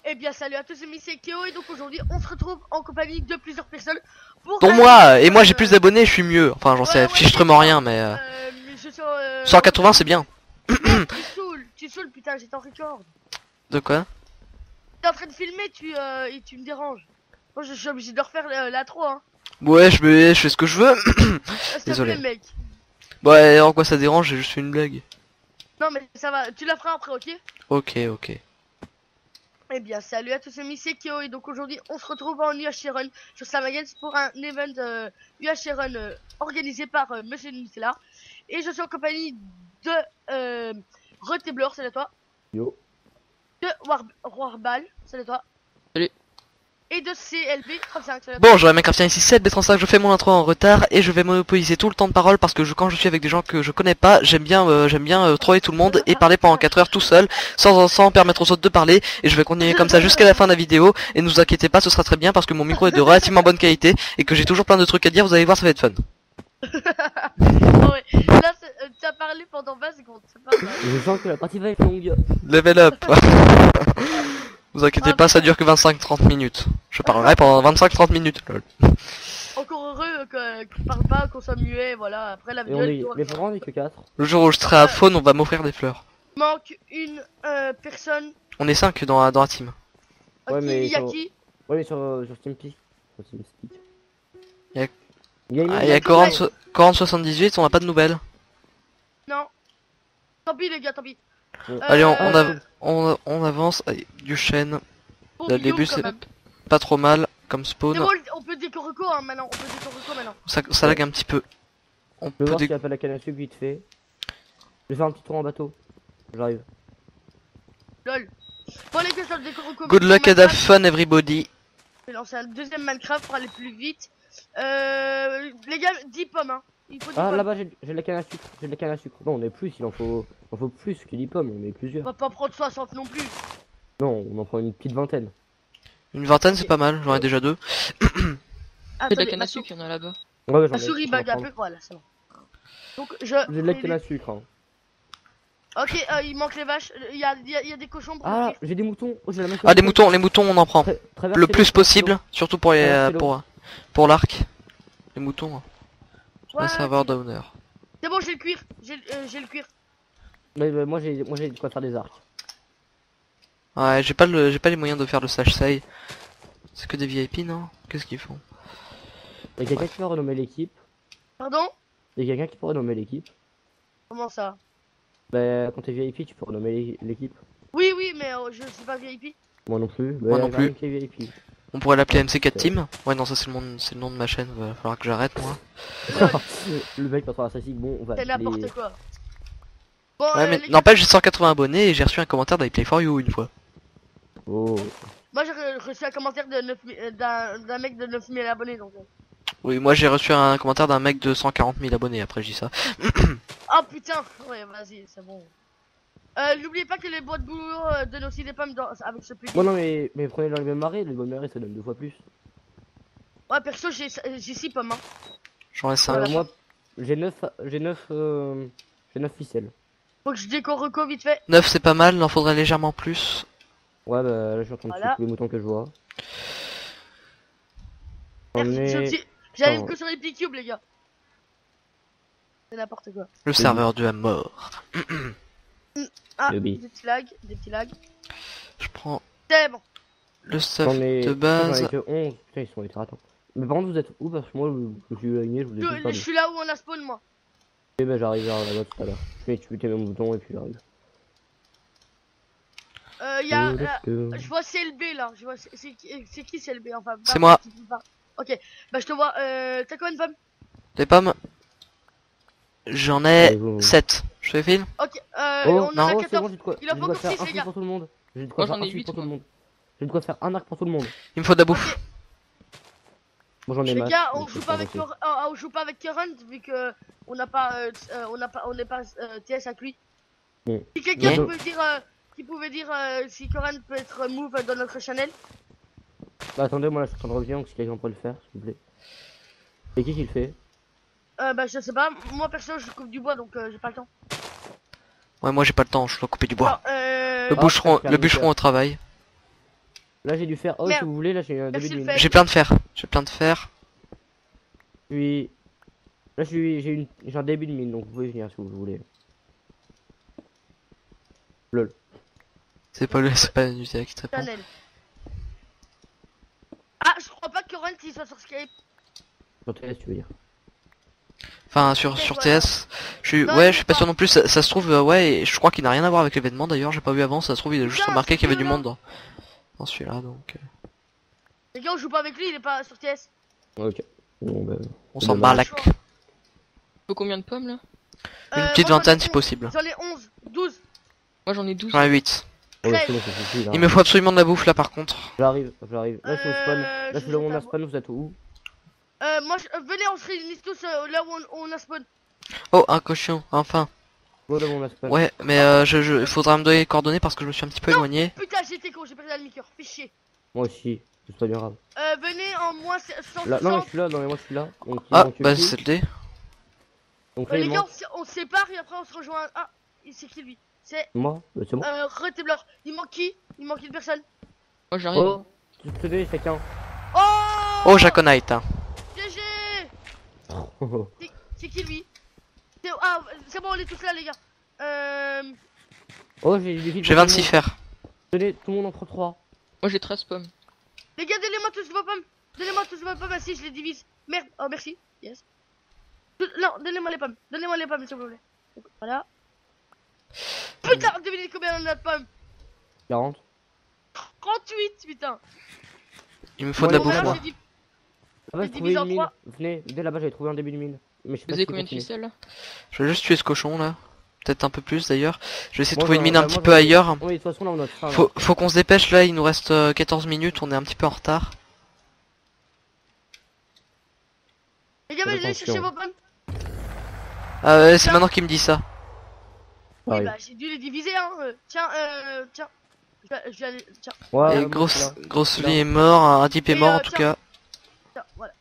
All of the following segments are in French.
Eh bien salut à tous, c'est Keo et donc aujourd'hui on se retrouve en compagnie de plusieurs personnes pour Dont moi, et moi j'ai plus d'abonnés, je suis mieux. Enfin j'en sais fichtrement rien mais... mais je suis, 180 c'est bien. Mec, tu saoules putain, j'étais en record. De quoi? T'es en train de filmer, et tu me déranges. Moi je suis obligé de refaire l'intro hein. Ouais je fais ce que je veux. S'il te Désolé. plaît, mec. Ouais en quoi ça dérange, j'ai juste fait une blague. Non mais ça va, tu la feras après, ok? Ok. Eh bien salut à tous, c'est Keo et donc aujourd'hui on se retrouve en UHC Run sur Slamagens pour un event UHC Run organisé par Monsieur Nicolas. Et je suis en compagnie de Reteblor, c'est à toi. Yo. De Warball, c'est à toi. Salut. Et de CLB35, c'est à toi. Bon, j'aurais Minecraft ici 7 B35, je fais mon intro en retard et je vais monopoliser tout le temps de parole parce que quand je suis avec des gens que je connais pas, j'aime bien troller tout le monde et parler pendant 4 heures tout seul, sans permettre aux autres de parler, et je vais continuer comme ça jusqu'à la fin de la vidéo, et ne vous inquiétez pas, ce sera très bien parce que mon micro est de relativement bonne qualité et que j'ai toujours plein de trucs à dire, vous allez voir, ça va être fun. Ouais. Là, tu as parlé pendant 20 secondes, c'est pas mal. Je sens que la partie va être longue. Level up. Vous inquiétez pas, ça dure que 25-30 minutes. Je parlerai pendant 25-30 minutes. Lol. Encore heureux qu'on parle pas, qu'on soit muet, voilà. Après la Et vidéo, on elle est... tourne. Mais pourquoi on est que 4? Le jour où je serai à Faune, on va m'offrir des fleurs. Manque une personne. On est 5 dans la team. Ouais, mais Il y a sur- qui? Ouais, mais sur TeamSpeak. Sur TeamSpeak. Y a- Gaming, Ah, il y a Coran 78, on a pas de nouvelles. Non. Tant pis les gars, tant pis. Allez, Euh, on avance. Allez, du chêne. Bon, Le Guillaume, début quand c'est même. pas trop mal comme C'est spawn. bon, on peut décorico hein, maintenant. On peut décorico maintenant. Ça lag un petit peu. On Je vais peut voir s'il y a pas la canne à sucre vite fait. Je vais faire un petit tour en bateau. J'arrive. Lol. Bon, les gars, sur le décorico. Good luck and have fun everybody. Je vais lancer un deuxième Minecraft pour aller plus vite. Les gars, 10 pommes hein. Il faut 10 Ah, pommes. là-bas, j'ai de la canne à sucre. J'ai de la canne à sucre. Non, on est plus, il en faut plus que 10 pommes, on est On plusieurs. va pas prendre 60 non plus. Non, on en prend une petite vingtaine. Une vingtaine c'est pas mal, j'en ai déjà 2. Ah, C'est de la canne à sucre, il y en a là-bas. Ouais, j'en La ai. souris j'en bug un prends. peu, voilà, c'est bon. Donc, J'ai de la canne à sucre. Hein. Ok, il manque les vaches. Il y a des cochons pour Ah, nourrir. j'ai des moutons. Oh, j'ai la même Ah les moutons on en prend. Le plus possible, possible. surtout pour pour l'arc. Les moutons. Hein. Ouais, Un serveur d'honneur. c'est bon, j'ai le cuir. J'ai le cuir. Mais moi j'ai de quoi faire des arcs. Ouais, j'ai pas les moyens de faire le slash say. C'est que des VIP non? Qu'est-ce qu'ils font? Y'a quelqu'un qui peut renommer l'équipe. Pardon? Y'a quelqu'un qui peut renommer l'équipe. Comment ça? Bah quand t'es VIP tu peux renommer l'équipe. Oui, mais je suis pas VIP. Moi non plus. Bah, Moi non y'a plus. rien qui est VIP. On pourrait l'appeler MC4 Team. Ouais non ça c'est le nom de ma chaîne, va falloir que j'arrête moi. Le mec quand on a ça bon on va C'est appeler- n'importe quoi. Bon, Ouais mais les gars, n'empêche j'ai 180 abonnés et j'ai reçu un commentaire d'Iplay for You une fois. Oh. moi j'ai reçu un commentaire de 9000 d'un mec de 9000 abonnés donc. Oui moi j'ai reçu un commentaire d'un mec de 140 000 abonnés après je dis ça. Oh putain, ouais, vas-y, c'est bon. N'oubliez pas que les boîtes boulot donnent aussi des pommes avec ce petit. Bon non mais prenez dans les mêmes marées, les mêmes marées ça donne 2 fois plus. Ouais, perso, j'ai 6 pommes. Hein. J'en ai 5. Moi j'ai 9 ficelles. Faut que je décore reco vite fait. 9 c'est pas mal, il en faudrait légèrement plus. Ouais bah là je suis en train de Voilà. tuer tous les moutons que je vois. On Merci, est... j'arrive Attends. que sur les petits cubes, les gars. C'est n'importe quoi. Le serveur de la mort. Ah, Lobby. des petits lags. Je prends C'est bon. le stuff J'en ai... de base. J'en ai que 11. Putain ils sont hydratants. Mais par contre vous êtes où? Parce que moi je suis aligné, je vous ai dit pas. Je suis là où on a spawn, moi. Eh ben j'arrive là-bas tout à l'heure. Je vais tuer mes moutons et puis j'arrive. Je vois CLB là. Je vois c'est qui CLB enfin. C'est moi. Ok, bah je te vois. T'as combien de pommes? Des pommes. J'en ai Allez-vous. 7. Je fais fil. Ok, Oh, on en a non, c'est 14. bon, j'ai de quoi, Il en j'ai de faut quoi encore faire 6, un les fil gars. pour tout le monde. J'ai de quoi Moi, faire j'en ai un fil 8, pour tout le moi. monde. J'ai de quoi faire un arc pour tout le monde. Il me faut de la bouffe. Moi j'en ai Les marre. gars, on donc joue c'est pas avec gentil. on joue pas avec Current vu que on n'a pas on n'est pas TS avec lui. Bon. Si quelqu'un Yeah. pouvait dire qui pouvait dire si Current peut être move dans notre channel. Bah attendez, moi là je suis en train de revenir donc si quelqu'un peut le faire s'il vous plaît. Et qui le fait? Bah je sais pas, moi perso je coupe du bois donc j'ai pas le temps. Ouais, moi j'ai pas le temps, je dois couper du bois. Alors, Le bûcheron au travail. Là j'ai du fer. Oh, si Merde. vous voulez, là j'ai un début Merci de le mine. fait. J'ai plein de fer. J'ai plein de fer. Puis là j'ai un début de mine, donc vous pouvez venir si vous voulez. Lol. C'est pas Nutella qui te répond. Chanel. Ah, je crois pas que Ren il soit sur Skype. Sur TS, tu veux dire. Enfin sur Voilà. TS. Je suis Non, ouais, il je suis est pas pas. sûr non plus. Ça se trouve ouais, et je crois qu'il n'a rien à voir avec l'événement d'ailleurs. J'ai pas vu avant. Ça se trouve il a juste Putain, remarqué qu'il y avait du c'est monde dans celui-là donc. Les gars, on joue pas avec lui, il est pas sur TS. Ok. Bon, bah, On c'est s'en dommage. bat la Choix. Faut combien de pommes là? Une petite moi, j'en ai vingtaine si 11. possible. J'en ai 11, 12. Moi j'en ai 12. J'en ai 8. Oh, Crève. c'est bon, ça suffit, là. Il me faut absolument de la bouffe là par contre. J'arrive, j'arrive. Là je suis au spawn. Là je je suis là où sais on pas, a spawn, vous êtes où? Venez, on se réunit tous là où on a spawn. Oh un cochon, enfin. Là où on a spawn. Ouais, mais il faudra me donner les coordonnées parce que je me suis un petit peu éloigné. Putain, j'étais con, j'ai perdu la demi-cœur. Fais chier. Moi aussi, c'est pas bien grave. Venez en moins Là, non, mais 160. je suis là, non, mais moi je suis là. Donc, il Ah, manque bah qui c'est le dé. Donc là, Les il gars, manque on se sépare et après on se rejoint. Ah, c'est qui lui? C'est moi, bah, c'est bon. Reteblor. Il manque qui? Il manque une personne. Moi j'arrive. Oh, tu te dis chacun. Oh Oh Jaconite. Hein. GG. Oh, C'est qui lui? Ah, c'est bon, on est tous là, les gars. j'ai des fils. J'ai 26 fer. Tenez, tout le monde en prend 3. Moi j'ai 13 pommes. Les gars, donnez-moi tous vos pommes. Donnez-moi tous vos pommes, ainsi je les divise. Merde, oh merci. Yes. Non, donnez-moi les pommes. Donnez-moi les pommes, s'il vous plaît. Voilà. Putain, devinez combien on a de pommes? 40. 38, putain. Il me faut de la Bon, bouffe Alors, moi. j'ai dit- Là-bas, J'ai j'ai trouvé divisé en une mine. 3. Venez là-bas, j'avais trouvé un début de mine. Mais je sais Vous pas avez si combien de continue. ficelles là? Je vais juste tuer ce cochon là. Peut-être un peu plus d'ailleurs. Je vais essayer de Moi, trouver une j'en- mine un bah, petit moi, peu j'en ai- ailleurs. Oui, de toute façon, là, on a faim. Faut qu'on se dépêche là, il nous reste 14 minutes, on est un petit peu en retard. Les gars, Fais allez chercher attention. vos pommes. Ah ouais, c'est maintenant qu'il me dit ça. Oui, Pareil. bah, j'ai dû les diviser, hein. Tiens. Je vais aller. Tiens, Ouais, Et ouais, moi, je suis là. grosse vie est mort, un type est Et, mort en tout tiens. cas. tiens, voilà.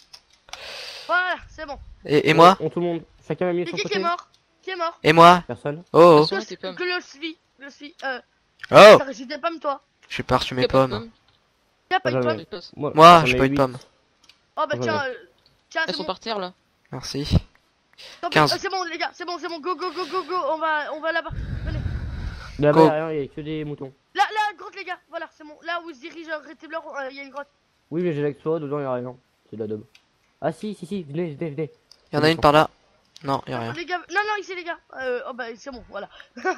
Voilà, c'est bon. Et moi Tout le monde. Chacun a mis de C'est son qui est côté. mort? Qui est mort? Et moi Personne. Oh Personne. tes pommes. Glosvi. oh. T'as reçu des pommes, toi? J'ai pas reçu mes Y'a pas de pommes. T'as pas Ah, une jamais. pomme? Je passe. Moi, j'en j'ai ai pas eu de 8. pommes. Oh, bah, Ah, tiens, voilà. tiens, Elles c'est sont bon. par terre là. Merci. Tant pis, 15. c'est bon, les gars, c'est bon, go, on va là-bas. Venez. Là-bas, Go. y'a rien, y'a que des moutons. Là, grotte, les gars, voilà, c'est bon. Là où se dirige Reteblor, il y a une grotte. Oui, mais j'ai l'exploit, dedans y'a rien. C'est de la daube. Ah, si, venez. Il y en a une par là. Non, y a rien. Les gars, non, ici, les gars. Oh, bah, c'est bon, voilà.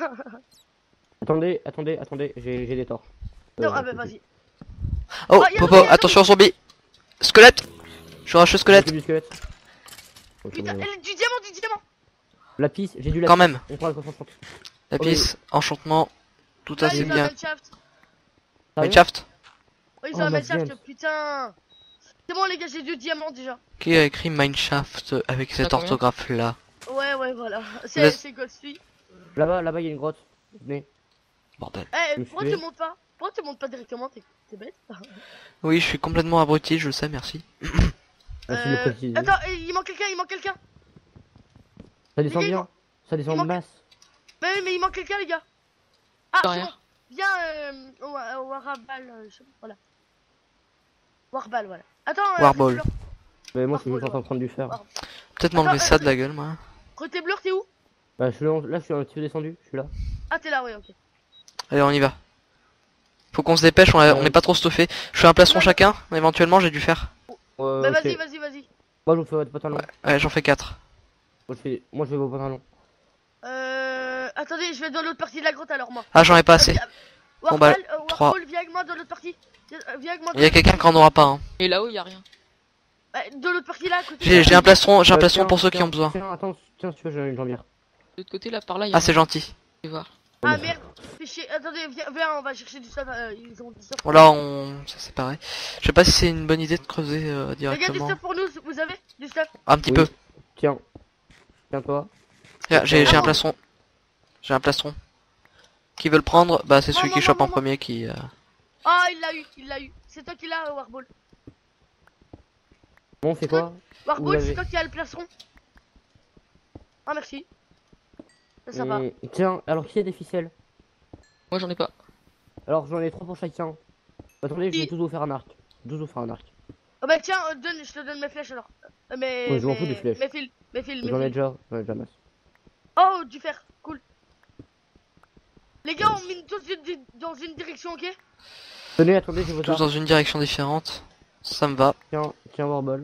Attendez, j'ai des torches. Non, ah, bah, vas-y. Oh, y a Popo, un zombie. attention zombie. Squelette. Je rush le J'ai squelette. du squelette. Ok, Putain, bon, du diamant. Lapis, j'ai du lapis. Quand même. On prend la coffre. Lapis, enchantement. Tout Là, assez ils ont un bien. Mineshaft. Mineshaft. Oh, ils Oh, ont un ma Mineshaft, viande. putain. C'est bon, les gars, j'ai 2 diamants déjà. Qui a écrit Mineshaft avec cette combien orthographe là? Ouais, voilà. Vous C'est êtes- Ghostly. Là-bas, y'a une grotte. Venez. Bordel. Eh, Je pourquoi suis- tu montes pas? Pourquoi tu montes pas directement? T'es bête? Oui, je suis complètement abruti, je le sais, merci. Merci de le préciser. Attends, il manque quelqu'un. Ça descend les gars, bien. Ça descend il de manque- masse. Mais oui, mais il manque quelqu'un, les gars. Ah, c'est Derrière. bon. Viens au Warball, je sais pas, voilà. Warball, voilà. Attends, Warball. Reteblor. Mais moi, je suis Par juste en train de prendre du fer. Par- Peut-être m'enlever Attends, ça de la gueule, moi. Reteblor, t'es où? Bah, je suis là, je suis un petit peu descendu. Je suis là. Ah, t'es là, oui, ok. Allez, on y va. Faut qu'on se dépêche, on n'est pas trop stuffé. Je fais un plastron chacun, éventuellement j'ai dû faire. Bah, Ok. vas-y. Moi, je vous fais votre pantalon. Ouais, j'en fais 4. Moi, je fais vos pantalons. Attendez, je vais dans l'autre partie de la grotte alors, moi. Ah, j'en ai pas assez. Warball, Bon, bah, Warball, viens avec moi dans l'autre partie. Viens avec moi. Il y a quelqu'un qui en aura pas, hein. Et là-haut y'a rien. De l'autre partie là, à côté. J'ai un plastron, Tiens, pour ceux qui tiens, ont besoin. Tiens, attends, tiens, si tu veux, j'ai une jambière. De l'autre côté là par là y'a Ah, c'est gentil. rien. Voir. Ah merde, fais chier. Attendez, viens, on va chercher du stuff. Ils ont du stuff. Bon, là, c'est séparé. Je sais pas si c'est une bonne idée de creuser Les gars, du directement. stuff pour nous, vous avez du stuff? Un petit Oui. peu. Tiens. Tiens-toi. Regarde, j'ai un plastron. J'ai un plastron. Qui veut le prendre? Bah, c'est celui Moi, qui chope en moi. premier qui. Ah, il l'a eu. C'est toi qui l'as, Warball. Bon, on fait quoi? Vous Warball, l'avez. c'est toi qui as le plastron. Ah, merci. C'est sympa. Tiens, alors qui a des ficelles? Moi j'en ai pas. Alors, j'en ai 3 pour chacun. Attendez, je vais Et- tous vous faire un arc. Tous vous faire un arc. Oh bah tiens, je te donne mes flèches alors. Mais. Ouais, je m'en fous des flèches. Mes fils, mes fils, mes J'en ai fils. déjà masse. Oh, du fer, cool. Les gars, on mine tous dans une direction, ok? Tenez, attendez, j'ai vos Tous arcs. dans une direction différente. Ça me va. Tiens, Warball.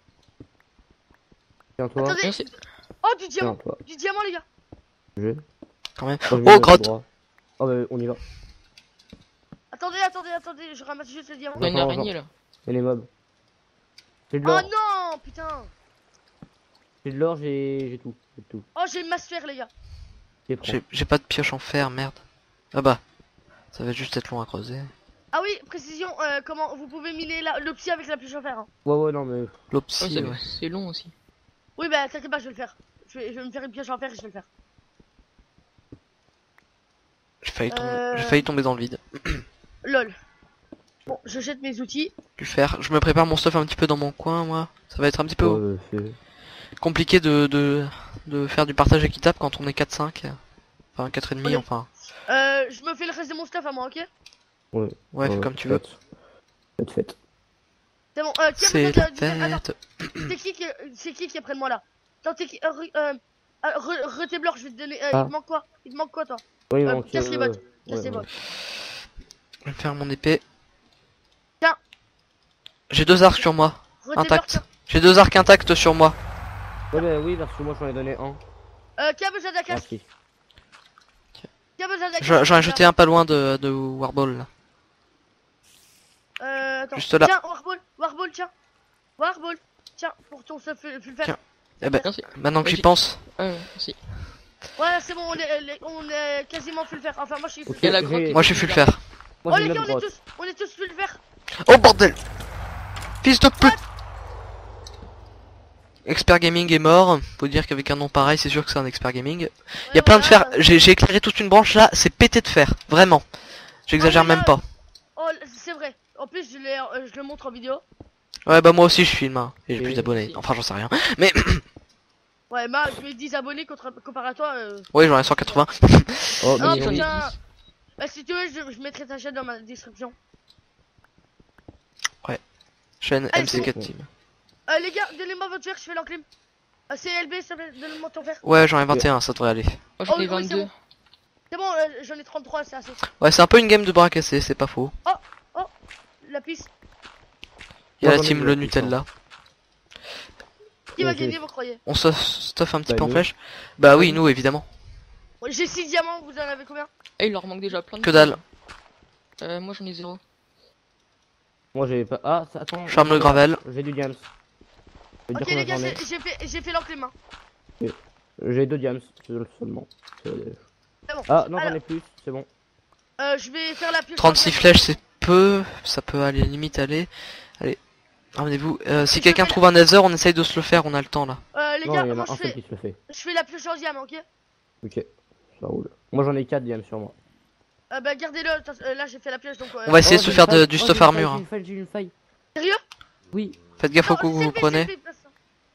Tiens, toi. Attendez. Merci. Oh, du Tiens, diamant, toi. du diamant, les gars. Je. Quand même. Oh, je Oh, vais grotte. droit. Oh, bah, on y va. Attendez, je ramasse juste le diamant. Il y a une Attends, araignée là. Et les mobs. J'ai de Oh l'or. non, putain. J'ai de l'or, j'ai tout. J'ai tout. Oh, j'ai une masse fer, les gars. J'ai prends. J'ai pas de pioche en fer, merde. Ah bah. Ça va juste être long à creuser. Ah oui, précision, comment vous pouvez miner le psy avec la pioche en fer. Hein. Ouais, non, mais. Ouais, L'opsie, ouais. c'est long aussi. Oui, bah t'inquiète pas, je vais le faire. Je vais me faire une pioche en fer et je vais le faire. J'ai failli tomber dans le vide. Lol. Bon, je jette mes outils. Du fer. Je me prépare mon stuff un petit peu dans mon coin, moi. Ça va être un petit peu C'est. compliqué de faire du partage équitable quand on est 4-5. Enfin, 4,5, Oui. enfin. Je me fais le reste de mon stuff à moi, ok? Ouais, fais comme tu veux. Faites. C'est bon, qui a C'est besoin la Attends, fête. c'est qui est près de moi là? Attends, t'es qui? Retéblor, je vais te donner. Ah. Il te manque quoi? Il te manque quoi, toi? Oui, il manque. Casse les bottes. Casse les ouais. bottes. Je vais faire mon épée. Tiens. J'ai 2 arcs sur moi. Retéblor, Intacts. tiens. J'ai 2 arcs intacts sur moi. Ouais, bah oui, parce que moi j'en ai donné un. Qui a besoin de la casse? Merci. Qui a besoin de la casse? J'en ai jeté un pas loin de Warball là. Attends. Juste là. Tiens, Warball, tiens. Warball, tiens, pour ton stuff, fais le faire. Tiens. Eh ben, Merci. maintenant que j'y Vas-y. pense. Merci. Ouais, c'est bon, on est quasiment full fer. Enfin, moi je suis full Ok, Il y a la fer. grotte. Moi je suis full fer. Oh, Moi j'ai les une gars, autre grotte. on est tous full fer. Oh bordel! Fils de pute! Expert Gaming est mort. Faut dire qu'avec un nom pareil, c'est sûr que c'est un expert gaming. Il y a plein de fer. J'ai éclairé toute une branche là, c'est pété de fer. Vraiment. J'exagère Ah, mais là- même pas. Oh, c'est vrai. En plus, je le montre en vidéo. Ouais, bah moi aussi je filme. Hein. Et j'ai Et plus oui, d'abonnés. aussi. Enfin, j'en sais rien. Mais Ouais, moi, je mets 10 abonnés comparé à toi. oui, j'en ai 180. Oh, Ah, mais j'en ai putain. 10. Bah, si tu veux, je mettrai ta chaîne dans ma description. Chaîne Allez, MC4 c'est Team. Les gars, donnez-moi votre fer, je fais l'enclume. CLB, ça fait, donne-moi ton fer. Ouais, j'en ai 21, ça devrait aller. Moi j'en ai oui, c'est 22. bon. C'est bon, j'en ai 33, c'est assez. Ouais, c'est un peu une game de bras cassés, c'est pas faux. La piste. Il y a Moi, la j'en ai team vu le la piste, Nutella. Qui va Ok. gagner, vous croyez? On se stuff un petit Bah, peu en nous. flèche. Bah oui, nous évidemment. J'ai 6 diamants, vous en avez combien? Et il leur manque déjà plein de Que dalle. Moi j'en ai 0. Moi j'ai pas. Ah, attends. Charme le gravel. J'ai du diams. Je vais Ok, dire les combien gars, j'en ai. j'ai fait l'enclume. Hein. J'ai 2 diams seulement. C'est bon. Ah non, j'en Alors- ai plus, c'est bon. Je vais faire la pioche. 36 en fer. flèches, c'est peu. Ça peut aller limite aller. Allez. Ramenez-vous. Si quelqu'un trouve un nether, on essaye de se le faire, on a le temps là. Les Non, gars, il y en moi a un seul qui se le fait. je fais la pioche en diamant, ok? Ok, ça roule. Moi j'en ai 4 diams sur moi. Bah, gardez-le. Là, j'ai fait la pioche donc. On va essayer de Oh, se j'ai faire une faille. du Oh, stuff j'ai une armure. faille, Hein. J'ai une faille. Sérieux? Oui. Faites gaffe au Non, coup que vous CLB, prenez. CLB, place ça.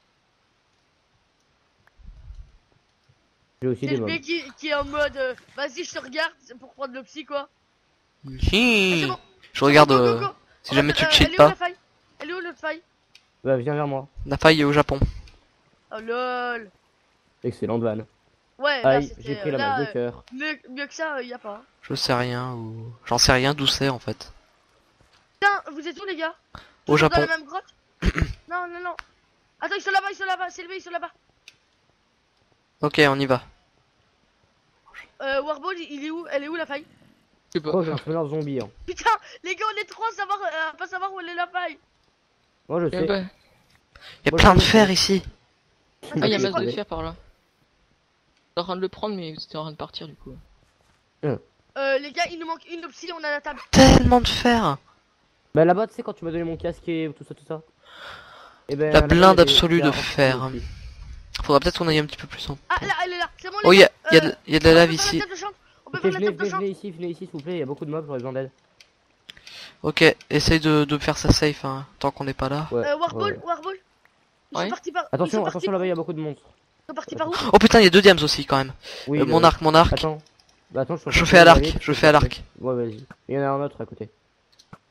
J'ai aussi C'est des le mobs. mec qui est en mode vas-y, je te regarde, c'est pour prendre le psy quoi. Ah, Hi. c'est bon. Je regarde Go, go, go, go. si jamais tu Elle cheats est où pas. la faille? Elle est où l'autre faille? Bah viens vers moi. La faille est au Japon. Oh lol. Excellente vanne. Ouais, là Aïe, c'était. j'ai pris la là, masse de cœur. mieux que ça, y a pas. Hein. Je sais rien ou j'en sais rien d'où c'est en fait. Putain, vous êtes où les gars? Au Toujours Japon. dans la même grotte? Non, non, non. Attends, ils sont là-bas, c'est levé, ils sont là-bas. Ok, on y va. Warball, il est où? Elle est où la faille? Je sais pas. Oh, j'ai un spawner zombie. Hein. Putain, les gars, on est trop à pas savoir où elle est la faille. Moi je Il y a sais. pas- Il y a Moi, plein de je- fer ici. Ah, il y a Je masse crois- de fer par là. J'étais en train de le prendre, mais c'était en train de partir du coup. Les gars, il nous manque une psy, on a la table. Tellement de fer. Bah là-bas, tu sais, quand tu m'as donné mon casque et tout ça. Et ben, La là-bas, blinde j'ai- absolue j'ai de un fer. aussi. Faudra peut-être qu'on aille un petit peu plus en. Ah, là, elle est là, c'est bon les Oh, gars. y a de la lave on peut faire ici. la table de chambre. On peut Ok, faire la table de chambre. venez ici, s'il vous plaît. Il y a beaucoup de mobs, j'aurais besoin d'aide. Ok, essaye de faire ça safe hein, tant qu'on n'est pas là. Ouais. Warball, ouais. Warball. Ils Ouais. sont partis par. Attention, ils attention là-bas, il y a beaucoup de monstres. sont partis par où? Oh putain, il y a 2 diams aussi quand même. Oui, Mon arc, mon arc. Attends. Bah attends, Je fais à l'arc, je fais à l'arc. Ouais, vas-y. Il y en a un autre à côté.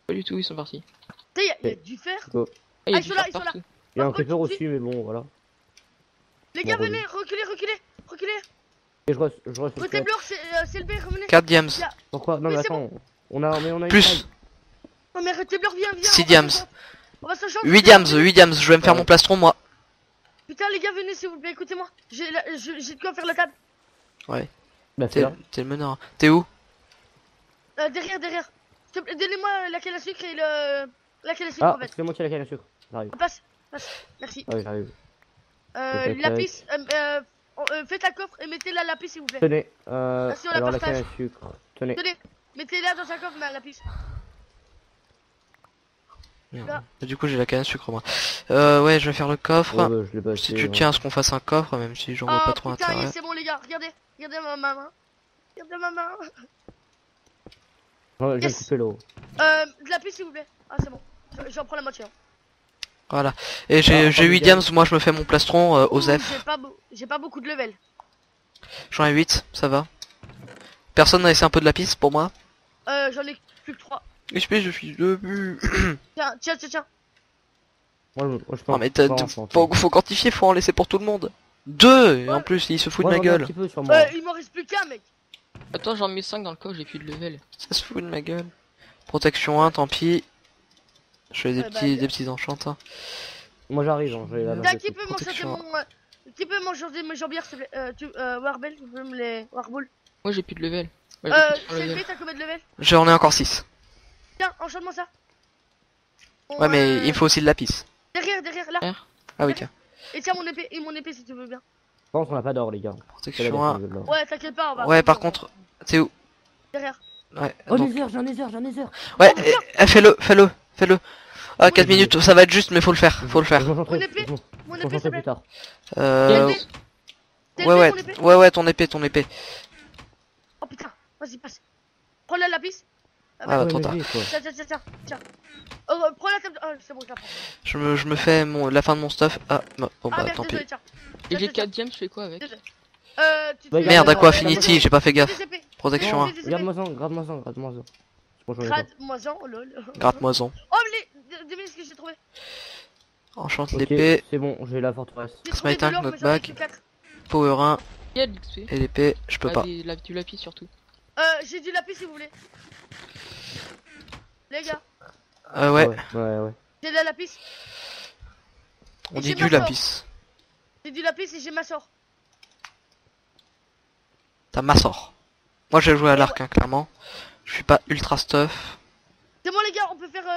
Pas du tout, ils sont partis. Tu sais, il y a du fer. Ah, il y Ah, a ils du sont là, fer ils sont là. partout. Il y a un Par contre, creeper tu aussi, mais bon, voilà. Les gars, Bon, venez, reculez. Et je reste. Côté bleu, c'est le B, revenez. 4 diams. Pourquoi? Non, Oui, mais c'est attends. On a une Plus. faille. Non, mais arrêtez bleu, viens. 6 on va diams. se- On va se changer. 8 diams, 8 diams. Je vais me faire mon plastron, moi. Putain, les gars, venez, s'il vous plaît, écoutez-moi. J'ai de quoi faire la table. Bah, c'est T'es là. le meneur. T'es où? Derrière. S'il te plaît, donnez-moi la canne à sucre et la canne à sucre, Ah, en fait. c'est moi qui ai la canne à sucre. J'arrive. Passe. Merci. Ah oui, j'arrive. Lapis, faites un coffre et mettez la lapis, s'il vous plaît. Tenez, Merci, on la alors la partage. canne à sucre. Tenez. Tenez, mettez-la dans un coffre, ma lapis. Merde. Du coup, j'ai la canne à sucre, moi. Ouais, je vais faire le coffre. Ouais, bah, je l'ai pas Si acheté, tu ouais. tiens à ce qu'on fasse un coffre, même si j'en vois Oh pas trop putain, intérêt. c'est bon, les gars, regardez ma main. Regardez ma main. Ouais, je viens de Yes. couper l'eau. De lapis, s'il vous plaît. Ah, c'est bon. J'en prends la moitié. Hein. Voilà. Et Ah, j'ai enfin, 8 diams, moi je me fais mon plastron Ouh, Osef. j'ai pas beaucoup de level. J'en ai 8, ça va. Personne n'a laissé un peu de lapis pour moi? J'en ai plus que 3. XP, je suis debout. Tiens. Moi, je Non pense mais pas enchanter. faut quantifier, faut en laisser pour tout le monde. 2. Et en Ouais. plus, il se fout Moi, de j'en ma ai un gueule. petit peu sur moi. Il m'en reste plus qu'un, mec. Attends, j'en mets 5 dans le coffre, j'ai plus de level. Ça se fout de ma gueule. Protection 1, tant pis. Je fais des Ouais, petits, bah, des petits enchants. Hein. Moi, j'arrive, hein, j'ai la T'as main qui dessus. peut m'enchanter Protection. qui peut m'enchanter mes jambières, s'il te plaît. Warbell, tu peux me les. Warbull. Moi j'ai plus de level. Ouais, j'ai plus de CLP, level. t'as combien de level? J'en ai encore 6. Tiens, enchante-moi ça. Bon, Ouais, mais il me faut aussi le lapis. Derrière, là. Ah oui, tiens. Et tiens, mon épée si tu veux bien. Je pense qu'on a pas d'or, les gars. C'est la Protection 1. défense de l'or. Ouais, t'inquiète pas, on va. Ouais, par contre, t'es où? Derrière. Ouais, Oh, donc- Nether, j'ai un Nether. ouais, fais-le. Ah, 4 Oui. minutes, ça va être juste, mais faut le faire, faut le faire. Je m'enchanterai Mon épée, Mon épée, s'il te plus plaît. tard. Euh, T'as ouais, élevé, mon épée ouais, ton épée. Oh putain, vas-y, passe. Prends la lapis. Ah bah, Ouais, trop mais tard. vite, quoi. Tiens. Oh, prends la table. Oh, c'est bon, je la prends. Je me fais la fin de mon stuff. Ah, bon Ah bah merde, tant pis. désolé, tiens. Et j'ai Tiens, 4 diams, je fais quoi avec? Tu te Ouais, fais- Merde, Regarde, Aquafinity, j'ai pas fait gaffe. Des épées. Protection 1, Des épées. Regarde-moi ça. Bon, j'en ai pas. Grade-moi-en, oh lol. gratte-moison. Oh, devine ce que j'ai trouvé. Enchante Ok, l'épée, c'est bon, j'ai la forteresse. J'ai trouvé Smite de un, l'or, mais knockback. j'en ai que 4. power 1 Il y a de l'XP. et l'épée, je peux pas. Du lapis surtout. J'ai du lapis si vous voulez. Les gars, Ouais, Ouais. j'ai de la lapis. on Et dit j'ai du ma sort. lapis. J'ai du lapis et j'ai ma sort. T'as ma sort. Moi j'ai joué à l'arc, hein, clairement. Je suis pas ultra stuff. C'est bon, les gars, on peut faire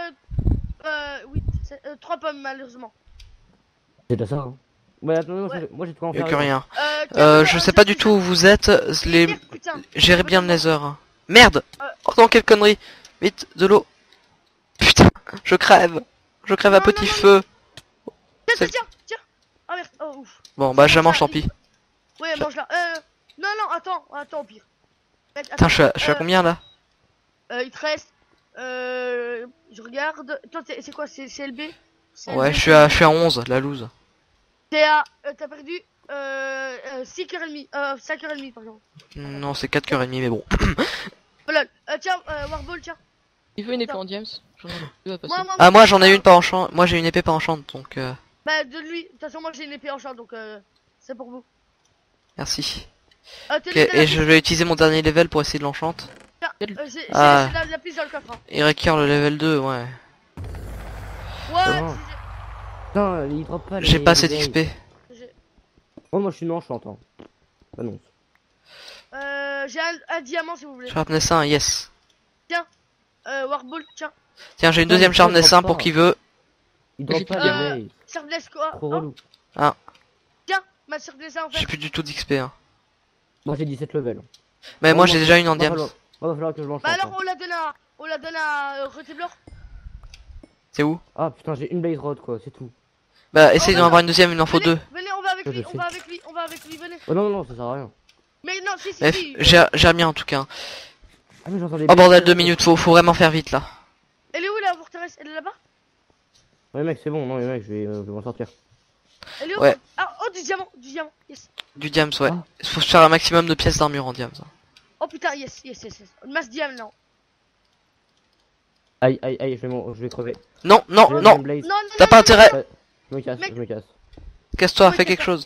3 pommes malheureusement. C'est déjà ça, hein. Ouais, attendez, Ouais. moi j'ai de quoi en Y'a faire. que rien. Tiens, Je sais pas du tout où vous êtes. Les... Merde, putain. Gérez bien le nether. Hein. Merde. Euh. Oh non, quelle connerie. Vite, de l'eau. Putain, je crève. Je crève à Non, petit non, feu. Tiens. C'est- Oh merde, oh ouf. Bon, bah je Ça, mange, tant pis. Ouais, mange-la. Non, attends, au pire. Mec, Putain, je suis à euh, combien là? Il te reste. Je regarde. Toi, c'est quoi? C'est CLB? Ouais, je suis à 11, la loose. T'as perdu 6h30. 5h30, pardon. Non, c'est 4h30, mais bon. Voilà. Tiens, Warball, tiens. Il veut une épée en diams. J'en ai deux à passer. Ah, moi j'en ai une pas enchant. Moi j'ai une épée pas enchant, donc Bah, de lui. De toute façon, moi j'ai une épée en champ, donc c'est pour vous. merci. Tenez, Ok, de la et lapis. je vais utiliser mon dernier level pour essayer de l'enchant. J'ai Ah. la lapis dans le coffre. Hein. Il requiert le level 2, ouais. Ouais, Non. Putain, il drop pas. J'ai les- pas assez les d'XP. days. Oh, moi je suis non chantant. Ah non. j'ai un diamant si vous voulez. Sharpness 1, yes. Warball, tiens. Tiens, j'ai une Putain, deuxième pourquoi il Sharpness drop 1 pour pas qui veut. Il J'ai drop pas plus- les days. Sharpness quoi? Trop Oh, relou. tiens, ma sharpness en J'ai fait. plus du tout d'XP. Hein. Moi j'ai 17 levels. Mais Oh, moi j'ai déjà une en Va diams. falloir- va falloir que je l'enchante. Bah alors hein. on la donne à Reteblor. C'est où? Ah putain, j'ai une blaze rod quoi, c'est tout. Bah essaye Oh, d'en non. avoir une deuxième, il en faut deux. Venez, on va avec Je lui, le sais. on va avec lui, venez. Oh non, ça sert à rien. Mais non, si. Bref, j'ai remis en tout cas. Ah mais j'entends les Oh bordel, 2 minutes, faut vraiment faire vite là. Elle est où la forteresse? Elle est là-bas? Ouais mec, c'est bon, non mais mec, je vais m'en sortir. Elle est où? Ouais. Ah, oh, du diamant, yes. Du diams, ouais. Ah. Il faut se faire un maximum de pièces d'armure en diams. Oh putain, yes. Une masse diamant, non. Aïe, aïe, aïe, je vais crever. Non, non, Je vais non. Blaze. Non, T'as pas intérêt. Je me casse, Mec. je me casse. Casse-toi, Oui, fais c'est quelque ça. chose.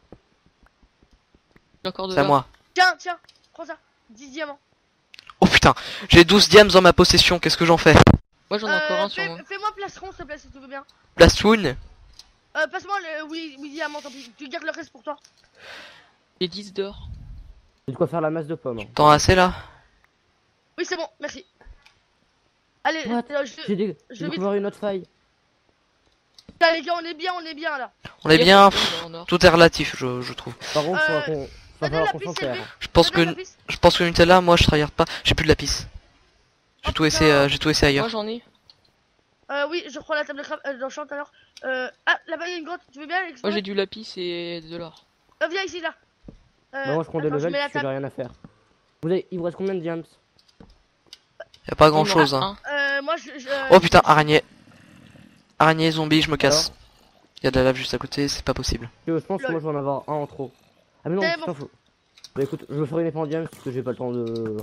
J'ai encore de C'est à l'or. moi. Tiens, tiens, prends ça. 10 diamants. Oh putain, j'ai 12 diams en ma possession, qu'est-ce que j'en fais? Moi j'en ai encore un sur moi. Fais-moi plastron, s'il te plaît, si tu veux bien. Blastwoon? Passe-moi le oui diamant, tant pis. Tu gardes le reste pour toi. J'ai 10 d'or. J'ai de quoi faire la masse de pommes. Hein. T'en as assez là? Oui, c'est bon, merci. Allez, What J'ai je vais découvert une autre faille. Putain, les gars, on est bien là. On est bien, En or. tout est relatif, je trouve. Par contre, Euh, va t'as de la falloir qu'on piste, s'en c'est sert. élevé. Je pense que Nutella, moi je tryhard pas. J'ai plus de lapis. J'ai Oh, tout essayé, j'ai tout essayé Moi ailleurs. j'en ai. Oui, je reprends la table de craft d'enchant alors. Ah, là-bas il y a une grotte, tu veux bien Moi explorer? j'ai du lapis et de l'or. Viens ici là. Bah, moi je prends des attends, je levels mets la parce que j'ai table. rien à faire. Il vous reste combien de diams? Y'a pas grand chose, hein. Moi Oh putain, araignée. Araignée, zombie, je me casse. Y'a de la lave juste à côté, c'est pas possible. Je pense que Lol. moi je vais en avoir un en trop. Ah mais non, C'est putain, bon. faut... Bah écoute, je vais faire une épée en diams parce que j'ai pas le temps de...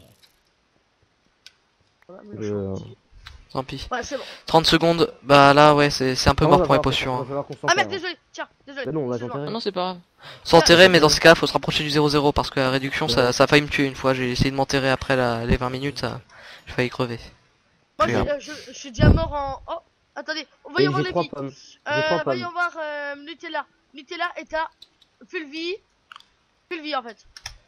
Tant pis. Ouais, c'est bon. 30 secondes, bah là ouais, c'est un peu mort pour les potions. Hein. Ah merde, désolé. Tiens, désolé. Bah non, on va Excuse-moi. Ah non c'est pas grave. S'enterrer, mais dans ces cas, faut se rapprocher du 0-0 parce que la réduction, ça a failli me tuer une fois. J'ai essayé de m'enterrer après les 20 minutes, j'ai failli crever. Moi, Regarde. je suis déjà mort en. Oh, attendez, voyons voir J'ai les 3 vies. pommes. J'ai 3 pommes. Voyons voir Nutella. Nutella est à full vie. Full vie en fait.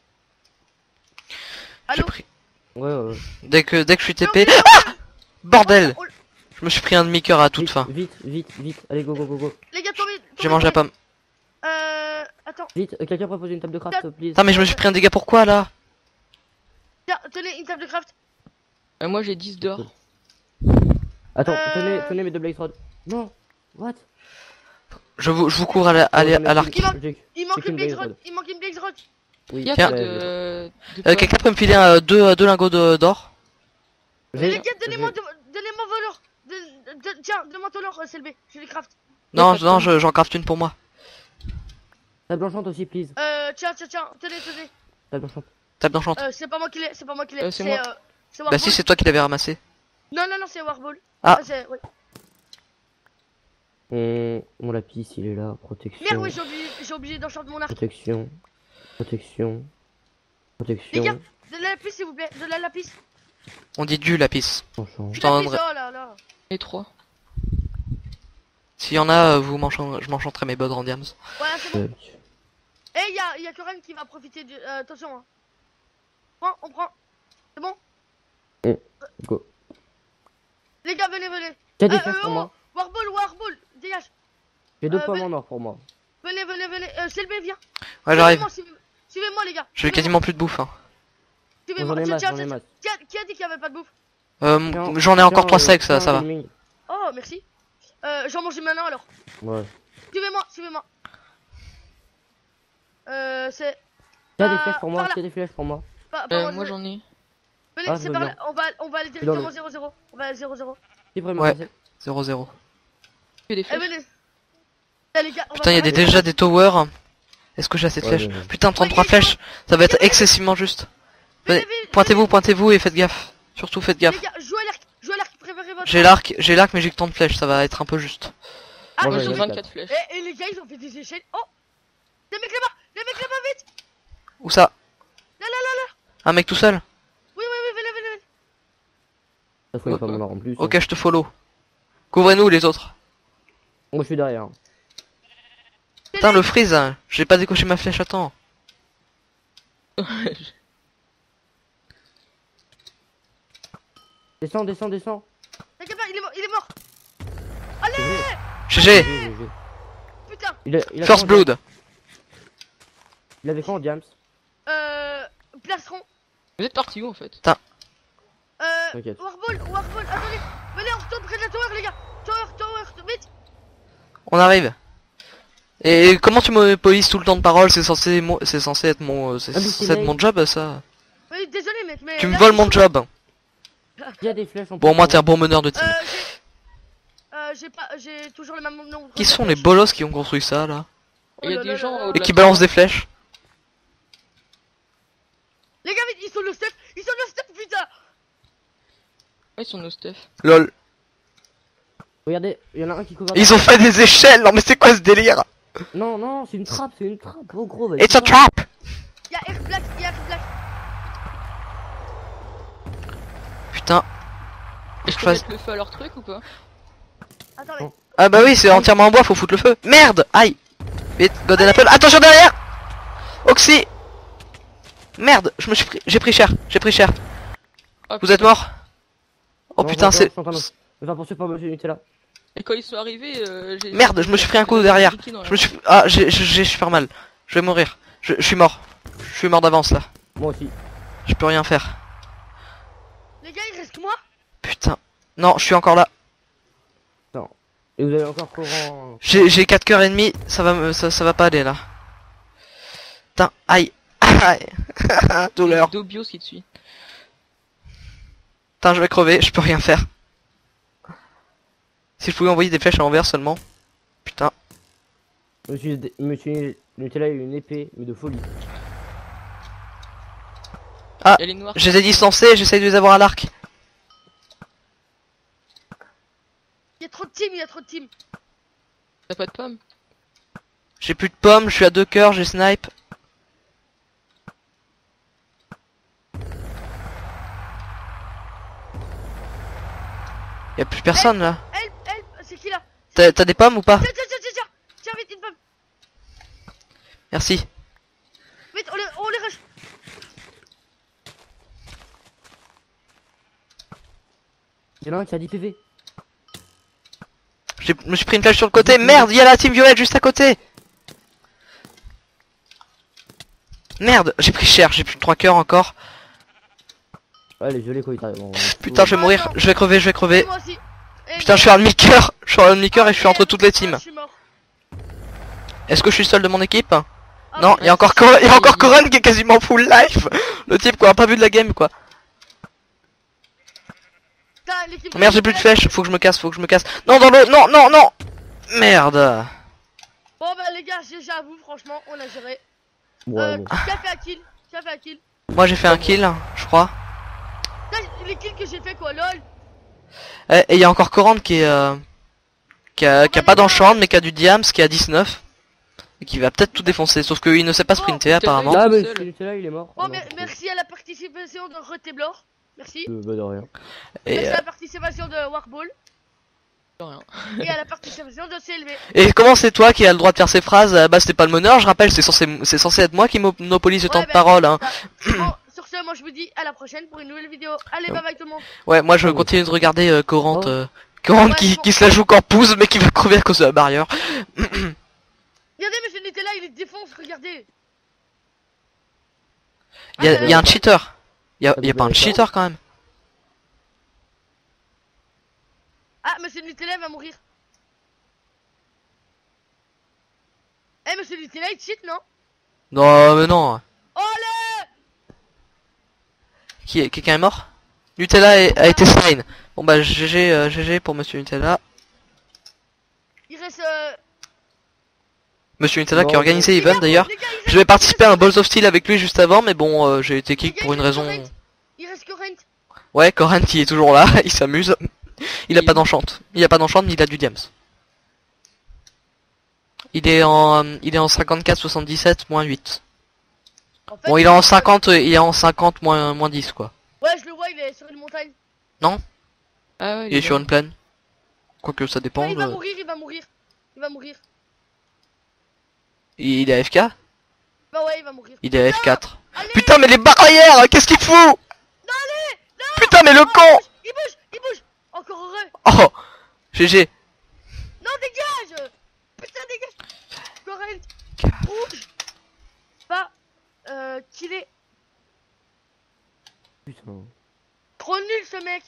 J'ai Allô? pris. Ouais. Dès que je suis TP. Non, Ah bordel! Oh, Je me suis pris un demi-cœur à toute Vite, fin. vite. Allez, go. les gars, tombez. J'ai mangé la pomme. Attends, Vite, quelqu'un propose une table de craft, please. Putain, mais je me suis pris un dégât pourquoi là? tiens, tenez une table de craft. Moi j'ai 10 d'or. Attends, Euh, tenez mes deux blaze rods. Non, what? Je vous cours à l'arc. Il manque qu'une une blaze blaze rod. rod. Il manque une blaze rod. Oui, Y'a Tiens. pas de pommes. Quelqu'un peut me filer deux lingots d'or? Les gars, donnez-moi voleur. Tiens, donne-moi ton or, CLB. Je les craft. Non, pas de non, pomme. j'en craft une pour moi. Table blanchante aussi, please. Tiens, tenez. Table blanchante. Table d'enchante. C'est pas moi qui l'ai, c'est moi. C'est Bah Warball. si, c'est toi qui l'avais ramassé. Non, c'est Warball. Ah. Ouais. Mon lapis, il est là. Protection. Merde, oui, j'ai oublié d'enchanter mon arc. Protection. Les gars, de la lapis, s'il vous plaît. De la lapis. On dit du lapis. Enchant. Je t'en Lapis, donnerai. oh là là. Et 3. S'il y en a, je m'enchanterai mes bugs en diams. Voilà, c'est bon. Eh, y a Coren qui va profiter du. Attention, hein. On prend. C'est bon? Go. Les gars, venez. T'as des flèches pour moi? Warball, dégage. J'ai 2 Euh, pommes ben- en or pour moi. Venez. CLB, viens. Ouais, j'arrive. Suivez-moi, les gars. J'ai quasiment plus de bouffe. Hein. Suivez-moi. J'en ai masse, Tiens, j'en ai masse. qui a dit qu'il y avait pas de bouffe? J'en ai encore 3 secs, ça va. Oh, merci. J'en mange maintenant alors. Ouais. Suivez-moi. C'est. T'as des flèches pour moi? par là. T'as des flèches pour moi? Moi j'en ai. Venez, Ah, c'est je veux par bien. là. On va aller directement 0-0. On va à 0-0. C'est vraiment Ouais. passé. 0-0. Que des Eh, flèches. venez. Eh, les gars, on Putain, va il y a faire déjà des towers. Est-ce que j'ai assez de Ouais, flèches? ouais. Putain, 33 flèches. Ça va être excessivement juste. Venez, Pointez-vous et faites gaffe. Surtout faites Les gaffe. gars, jouez à l'arc, préférez votre. J'ai l'arc, mais j'ai que tant de flèches, ça va être un peu juste. Ah, Moi, Moi ils j'ai ont j'en ai fait... 24 flèches. Et les gars, ils ont fait des échelles. Oh, les mecs là-bas, vite. Où ça? Là. Un mec tout seul? Oui, venez. Ça faut pas mon or en plus. Ok, je te follow. Couvrez-nous les autres. Moi je suis derrière. Putain, le freeze, hein. J'ai pas décoché ma flèche à temps. Descends. T'inquiète pas, il est mort. GG. Putain. Il a First quoi en diams? blood. Il avait quoi en diams? Plastron. Vous êtes parti où en fait? T'inquiète. Warball, attendez. Venez, on retourne près de la tower, les gars. Tower, vite. On arrive. Et comment tu monopolises tout le temps de parole? C'est censé être mon, c'est Ah, mais censé c'est être mon job, ça. Oui, désolé, mec, mais. Tu me là, voles mon job. Il y a des flèches en Bon, plus. moi, t'es un bon meneur de team. J'ai toujours le même nombre. Qui sont les bolos qui ont construit ça, là? Il y a Oh là des là gens là là. au Et qui balancent des flèches? Les gars, vite, ils sont le stuff, putain. Ouais, sur nos stuff. Lol. Regardez, il y en a un qui couvre. Ils ont fait des échelles. Non mais c'est quoi ce délire? Non, non, c'est une trappe, Oh gros, vas-y. It's a trap. Y'a Air Black, y'a Air Black. Putain. Et je peux mettre le feu à leur truc ou pas? Attends, mais. Ah bah oui, c'est entièrement en bois, faut foutre le feu. Merde. Aïe. Vite, Golden Apple. Attention derrière. Oxy. Merde, j'ai pris cher. Oh, Vous êtes mort? Oh Non, putain, c'est... Va poursuivre par monsieur Nutella. Et quand ils sont arrivés, j'ai... Merde, je me suis pris un coup derrière. Je me suis... Ah, j'ai super mal. Je vais mourir. Je suis mort. Je suis mort d'avance là. Moi aussi. Je peux rien faire. Les gars, il reste que moi. Putain. Non, je suis encore là. Non. Et vous avez encore courant. J'ai 4 cœurs et demi. Ça va pas aller là. Putain, aïe. Aïe. Douleur. Dobios qui te suit. Putain, je vais crever, je peux rien faire. Si je pouvais envoyer des flèches à l'envers seulement. Putain. Monsieur Nutella a eu une épée, mais de folie. Ah, Il y a les noirs. je les ai distancés, j'essaye de les avoir à l'arc. Il y a trop de team. T'as pas de pommes? J'ai plus de pommes, je suis à 2 cœurs, j'ai snipe. Y'a plus personne là. Help, c'est qui là? T'as des pommes ou pas? Tiens, vite, une pomme. Merci. Vite, on les rush. Il y en a un qui a 10 PV. Je me suis pris une flèche sur le côté. Merde, il y a la team violette juste à côté. Merde, j'ai pris cher, j'ai plus de 3 cœurs encore. Ouais, les violets quoi, ils t'arrivent. Putain, je vais mourir, je vais crever. Moi aussi. Putain, je suis un demi-cœur. Je suis un demi-cœur et je suis entre toutes les teams. Je suis mort. Est-ce que je suis seul de mon équipe? Ah, Non, ouais. il y a encore Coren qui est quasiment full life. Le type quoi, a pas vu de la game quoi. Putain, l'équipe. Merde, j'ai plus de flèches, faut que je me casse. Non, dans l'eau, non. Merde. Bon bah les gars, GG à vous, franchement, on a géré. Ouais, bon. Qui a fait un kill? Moi j'ai fait un kill, je crois. Putain, les kills que j'ai fait quoi, lol. Et il y a encore Coran qui est qui a pas d'enchant mais qui a du diams, qui a 19 et qui va peut-être tout défoncer. Sauf qu'il ne sait pas sprinter apparemment. Ah, mais seul. monsieur Nutella il est mort. Bon, Ah, non, merci à la participation de Reteblor. Merci. Bah de rien. Et, Merci à la participation de Warball. De rien. Et à la participation de CLV. et comment c'est toi qui as le droit de faire ces phrases? Bah c'était pas le meneur, je rappelle, c'est censé être moi qui monopolise le temps de bah, parole. Hein. Bon, sur ce, moi je vous dis à la prochaine pour une nouvelle vidéo. Allez, bye bye tout le monde. Ouais, moi je continue de regarder Coran. Oh. Coran Ouais, qui se la joue qu'en pouce mais qui va crever à cause de la barrière. Regardez, monsieur Nutella, il est défonce, regardez. Il y a un cheater. Il y a pas un cheater quand même. Ah, monsieur Nutella va mourir. Eh, monsieur Nutella, il cheat, non? Non mais non. Allez! Quelqu'un est mort? Nutella a été slain. Bon bah GG pour monsieur Nutella. Il reste. Monsieur Nutella qui a Bon, organisé Les gars, l'event d'ailleurs. les gars, il reste- Je vais participer à un Balls of Steel avec lui juste avant mais bon j'ai été les kick gars, pour il une reste raison. Corrent. Il reste Corrent. Ouais, Coran qui est toujours là, il s'amuse. Il a Il pas est où? d'enchant. Il a pas d'enchant mais il a du diams. Il est en 54-77 moins 8. En fait, Bon il est en 50 moins 10 quoi. Ouais, je le vois, il est sur une montagne. Ah ouais, Il est sur une plaine. Quoique ça dépend. Ah, il va mourir. Il va mourir. Il est AFK? Bah ouais, il va mourir. Il est AF4. Allez! Putain mais les barrières, qu'est-ce qu'il fout? Putain mais le con! Il bouge. Encore heureux. Oh! GG. Non, dégage. Putain, dégage. Corrent. Rouge. Pas. Qu'il est Putain. trop nul, ce mec.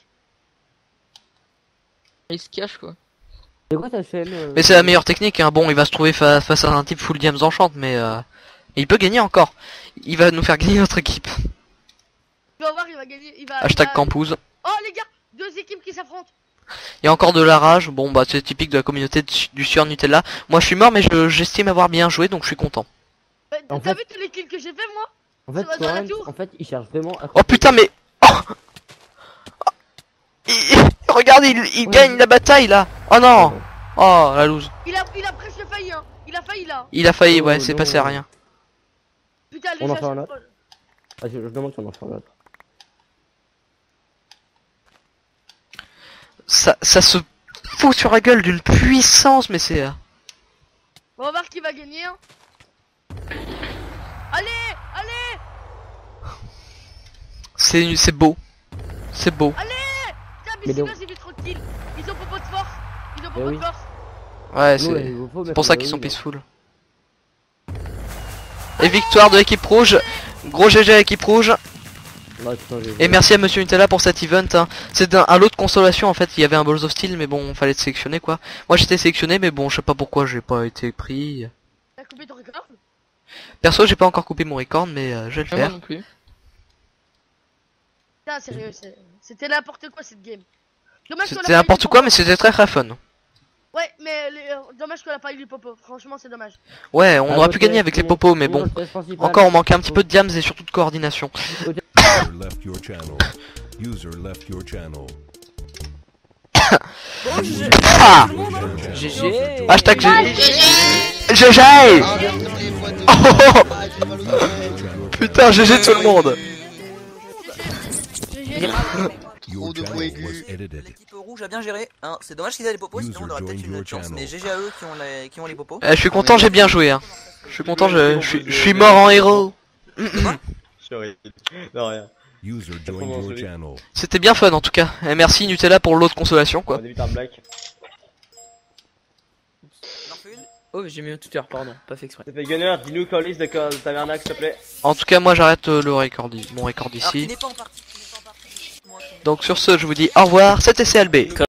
Il se cache quoi. C'est quoi ta chaîne Mais c'est la meilleure technique, hein. Bon, il va se trouver face à un type full diams enchant, mais il peut gagner encore. Il va nous faire gagner notre équipe. Tu vas voir, il va gagner. Hashtag Campouze. Oh, les gars, deux équipes qui s'affrontent. Il y a encore de la rage. Bon, bah, c'est typique de la communauté du Sieur Nutella. Moi, je suis mort, mais j'estime avoir bien joué, donc je suis content. En T'as fait- vu tous les kills que j'ai fait, moi? En fait, ça va dans la Coran, tour. en fait, il cherche vraiment à... Oh putain, mais... Oh Regarde, il gagne la bataille là. Oh non. Oh la loose. Il a presque failli, hein. Il a failli là. Il a failli, ouais, Oh, c'est non. passé à rien. Putain, les On en gars, fait un c'est autre. trop- Ah, je demande si on en fait un autre. Ça se fout sur la gueule d'une puissance, mais c'est... On va voir qui va gagner. Hein. Allez, allez, C'est beau. C'est beau. putain, mais Mais c'est donc- bien, c'est vite tranquille. Ils ont pas de force. Ils ont Eh pas oui. de force. Ouais, Nous, c'est il vous faut c'est mettre pour ça un qu'ils sont oui, peaceful. Et victoire de l'équipe rouge. Gros GG à l'équipe rouge. Ouais, putain, j'ai- Et merci à Monsieur Nutella pour cet event. Hein. C'est un lot de consolation en fait. Il y avait un Balls of Steel, mais bon, fallait être sélectionné quoi. Moi j'étais sélectionné, mais bon, je sais pas pourquoi j'ai pas été pris. T'as coupé ton record? Perso, j'ai pas encore coupé mon record, mais je vais le Moi faire. non plus. Putain, sérieux, c'était n'importe quoi cette game. Dommage qu'on a C'était pas eu n'importe les quoi, popos. mais c'était très fun. Ouais, mais dommage qu'on a pas eu les popos. Franchement, c'est dommage. Ouais, on Ah, aurait bah, pu gagner avec les sinon- popos, mais sinon, bon. le stress principal, Encore, on manquait un petit peu de diams et surtout de coordination. User left your channel. User left your channel. Ah GG. Hashtag GG. Oh, putain, GG tout le monde. Your de channel bruit aigu. was edited. L'équipe rouge a bien géré, hein. C'est dommage qu'ils aient les popos, sinon on aurait peut-être une User chance. joined Mais your GG à eux qui ont les popos. Je suis content, j'ai bien joué. Hein. Je suis content, je suis mort en héros. Chérie. Non, rien. User joined your channel. C'était bien fun en tout cas. Et merci Nutella pour l'autre consolation On quoi. débute un black. On en fait une. Oh, j'ai mis un tuteur, pardon, pas fait exprès. Ça fait gunner, dis-nous quand liste de tavernacle s'il te plaît. En tout cas, moi j'arrête le record, mon record Alors, qui ici. n'est pas en partie. Moi, Donc sur ce, je vous dis au revoir. C'était CLB.